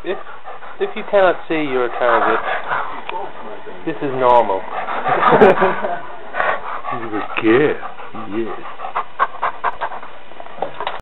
If you cannot see your target, this is normal. He's a kid. Yes.